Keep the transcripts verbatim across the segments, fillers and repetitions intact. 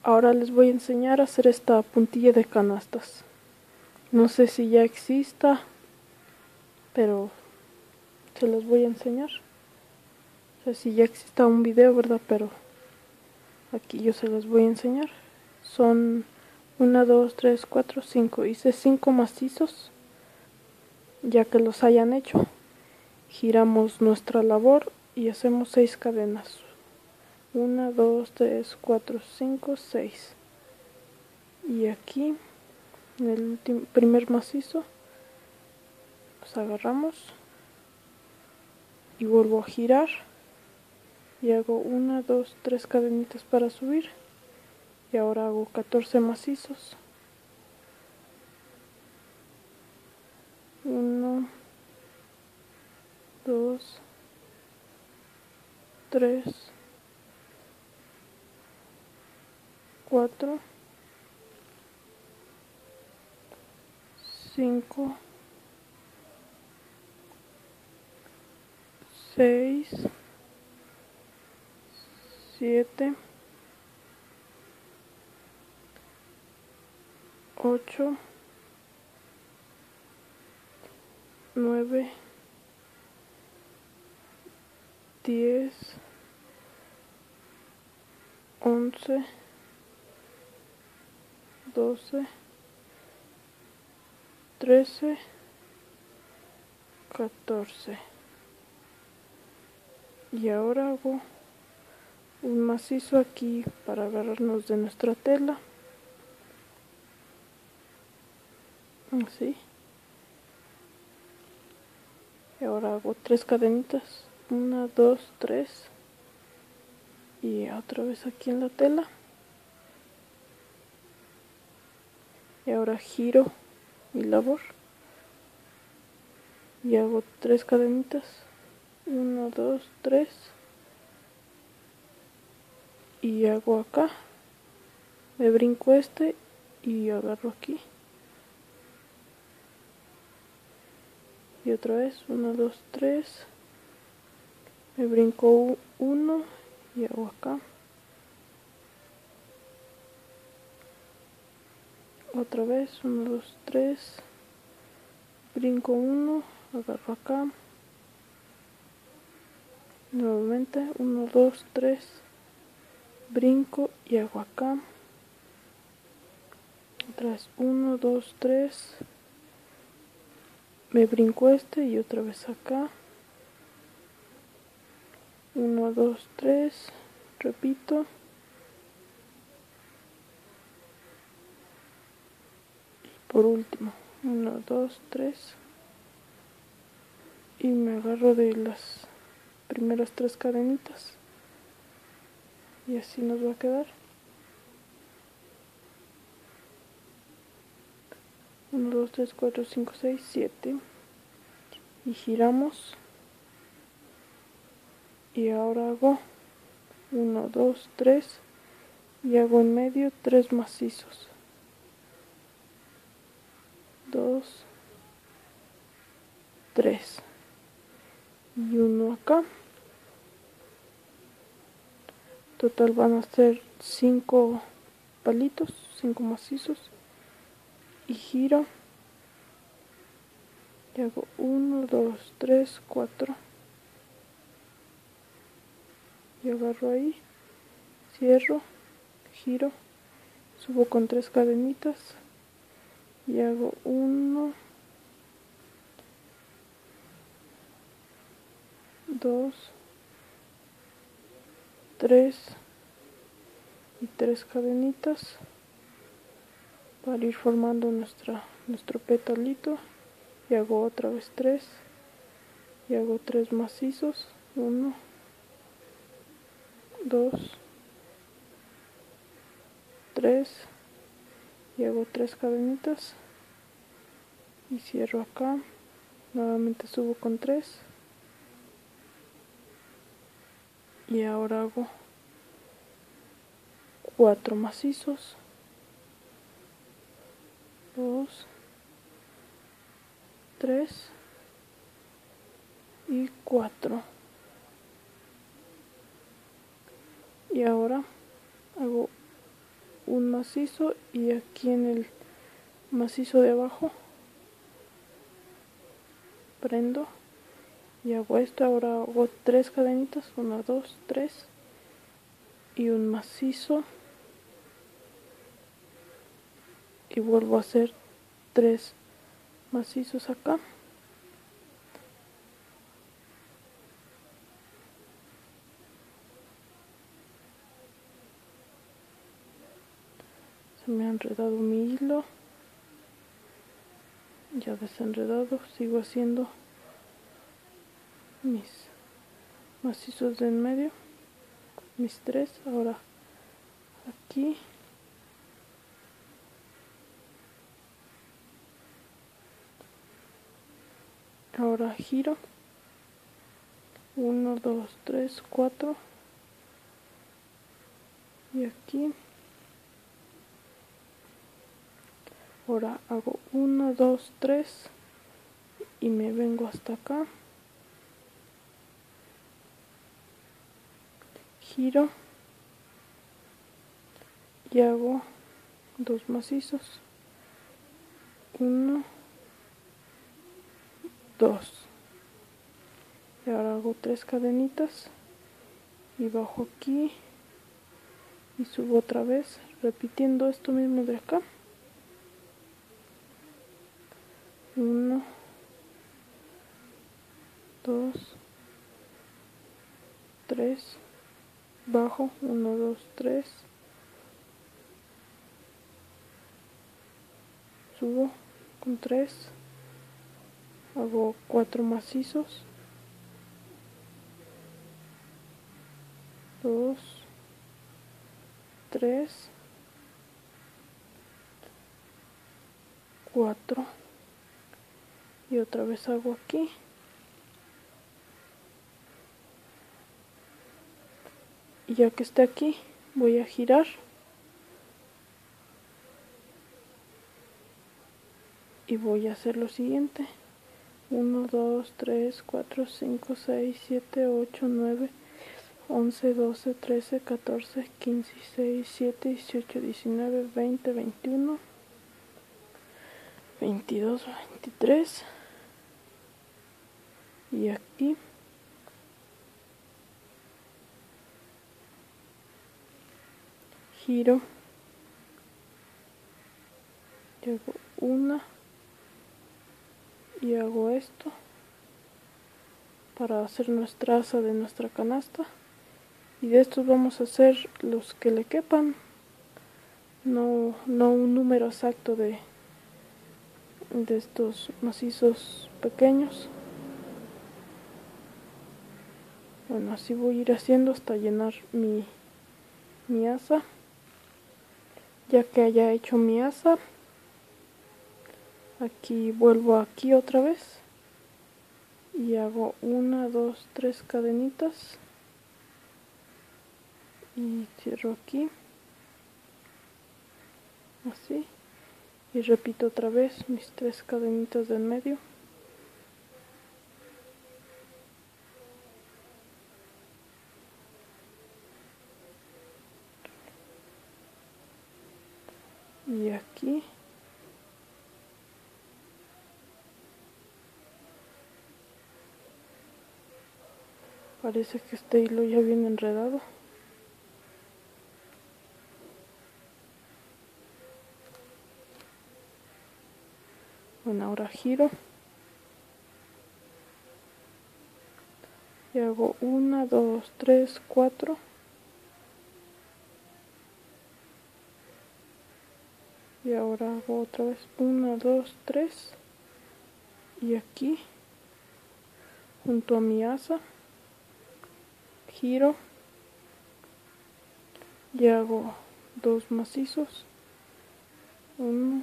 Ahora les voy a enseñar a hacer esta puntilla de canastas. No sé si ya exista, pero se los voy a enseñar. No sé si ya exista un video, ¿verdad? Pero aquí yo se los voy a enseñar. Son uno, dos, tres, cuatro, cinco. Hice cinco macizos, ya que los hayan hecho. Giramos nuestra labor y hacemos seis cadenas. uno, dos, tres, cuatro, cinco, seis. Y aquí, en el último, primer macizo, los agarramos y vuelvo a girar. Y hago una, dos, tres cadenitas para subir. Y ahora hago catorce macizos. uno, dos, tres, cuatro, cinco, seis, siete, ocho, nueve, diez, once, doce, trece, catorce. Y ahora hago un macizo aquí para agarrarnos de nuestra tela, así. Y ahora hago tres cadenitas, una, dos, tres, y otra vez aquí en la tela. Y ahora giro mi labor y hago tres cadenitas, uno, dos, tres, y hago acá, me brinco este y agarro aquí. Y otra vez, uno, dos, tres, me brinco uno y hago acá. Otra vez, uno, dos, tres, brinco uno, agarro acá. Nuevamente, uno, dos, tres, brinco y hago acá. Otra vez, uno, dos, tres, me brinco este y otra vez acá. uno, dos, tres, repito. Por último, uno, dos, tres, y me agarro de las primeras tres cadenitas y así nos va a quedar. uno, dos, tres, cuatro, cinco, seis, siete, y giramos. Y ahora hago uno, dos, tres, y hago en medio tres macizos, dos, tres, y uno acá. Total van a ser cinco palitos, cinco macizos, y giro y hago uno, dos, tres, cuatro, y agarro ahí, cierro, giro, subo con tres cadenitas y hago uno, dos, tres y tres cadenitas para ir formando nuestra, nuestro petalito. Y hago otra vez tres y hago tres macizos, uno, dos, tres, y hago tres cadenitas y cierro acá. Nuevamente subo con tres y ahora hago cuatro macizos, dos, tres y cuatro. Y ahora hago macizo y aquí en el macizo de abajo prendo y hago esto. Ahora hago tres cadenitas, una, dos, tres y un macizo y vuelvo a hacer tres macizos acá. Se me ha enredado mi hilo, ya desenredado. Sigo haciendo mis macizos de en medio, mis tres. Ahora aquí ahora giro, uno, dos, tres, cuatro y aquí. Ahora hago uno, dos, tres y me vengo hasta acá, giro y hago dos macizos, uno, dos, y ahora hago tres cadenitas y bajo aquí y subo otra vez repitiendo esto mismo de acá, uno, dos, tres, bajo, uno, dos, tres, subo con tres, hago cuatro macizos, dos, tres, cuatro y otra vez hago aquí y ya que esté aquí voy a girar y voy a hacer lo siguiente: uno, dos, tres, cuatro, cinco, seis, siete, ocho, nueve, once, doce, trece, catorce, quince, dieciséis, diecisiete, dieciocho, diecinueve, veinte, veintiuno, veintidós, veintitrés y aquí giro y hago una y hago esto para hacer nuestra asa de nuestra canasta, y de estos vamos a hacer los que le quepan, no, no un número exacto de, de estos macizos pequeños. Bueno, así voy a ir haciendo hasta llenar mi, mi asa. Ya que haya hecho mi asa, aquí vuelvo aquí otra vez y hago una, dos, tres cadenitas y cierro aquí, así, y repito otra vez mis tres cadenitas del medio. Y aquí parece que este hilo ya viene enredado. Bueno, ahora giro y hago una, dos, tres, cuatro y ahora hago otra vez una, dos, tres y aquí junto a mi asa giro y hago dos macizos, uno,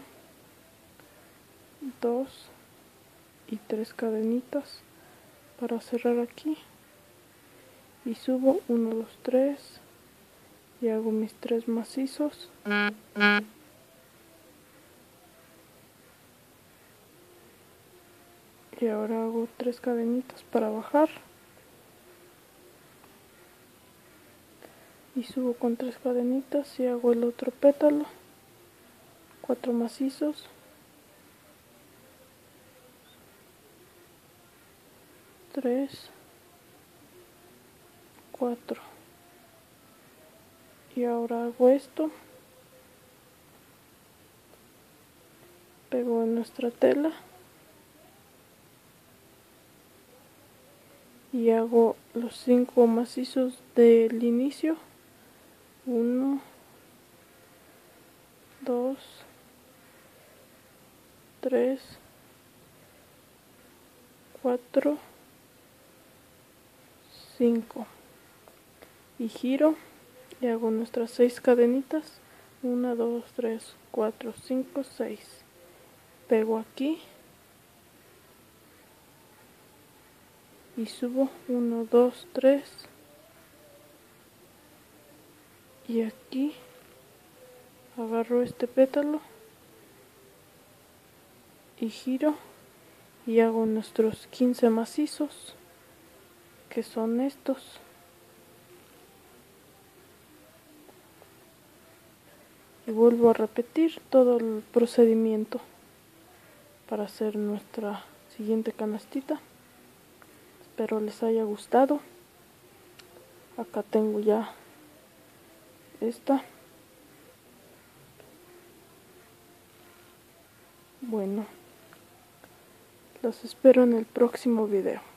dos y tres cadenitas para cerrar aquí y subo uno, dos, tres y hago mis tres macizos y ahora hago tres cadenitas para bajar y subo con tres cadenitas y hago el otro pétalo cuatro macizos, tres, cuatro, y ahora hago esto, pego en nuestra tela y hago los cinco macizos del inicio, uno, dos, tres, cuatro, cinco, y giro y hago nuestras seis cadenitas, uno, dos, tres, cuatro, cinco, seis, pego aquí y subo uno, dos, tres, y aquí agarro este pétalo y giro y hago nuestros quince macizos, que son estos. Y vuelvo a repetir todo el procedimiento para hacer nuestra siguiente canastita. Espero les haya gustado. Acá tengo ya esta. Bueno, los espero en el próximo video.